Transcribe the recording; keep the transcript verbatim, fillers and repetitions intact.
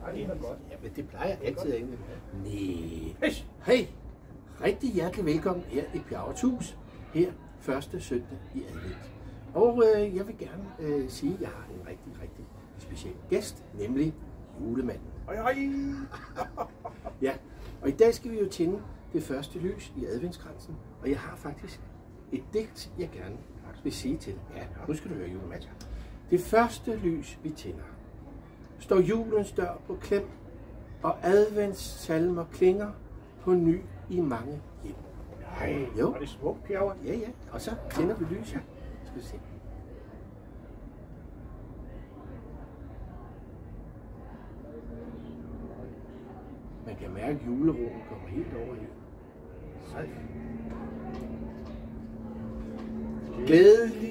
det er godt. Ja, men det plejer altid at ende. Nej. Pis! Hej. Rigtig hjertelig velkommen her i Bjergets Hus, her første søndag i advent. Og øh, jeg vil gerne øh, sige, at jeg har en rigtig, rigtig speciel gæst, nemlig julemanden. Hej, hej. Ja, og i dag skal vi jo tænde det første lys i adventskransen, og jeg har faktisk et digt, jeg gerne vil sige til dig. Ja, nu skal du høre, julemand. Det første lys, vi tænder, står julens dør på klem, og adventssalmer klinger på ny i mange hjem. Nej, Jo. var det smukt, Pjerre? Ja, ja, og så tænder vi lys her. Skal vi se. Man kan mærke, at juleroen kommer helt over her. Glædelig